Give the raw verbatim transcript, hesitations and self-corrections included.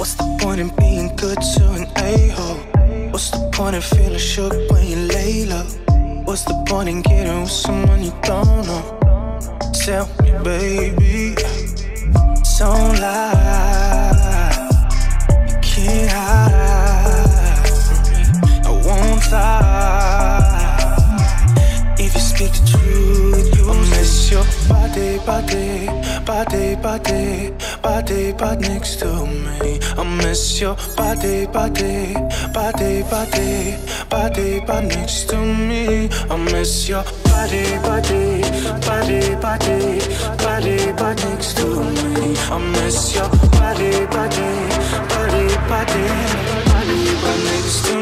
What's the point in being good to an a-hole? What's the point in feeling shook when you lay low? What's the point in getting with someone you don't know? Tell me, baby, don't lie. You can't hide from me, I won't lie. If you speak the truth, you'll miss your body, body, body, body, body, body next to me. I miss your body, body, body, body, body, body next to me. I miss your body, body, body, body, body, body next to me. I miss your body, body, body, body, body, body next to me.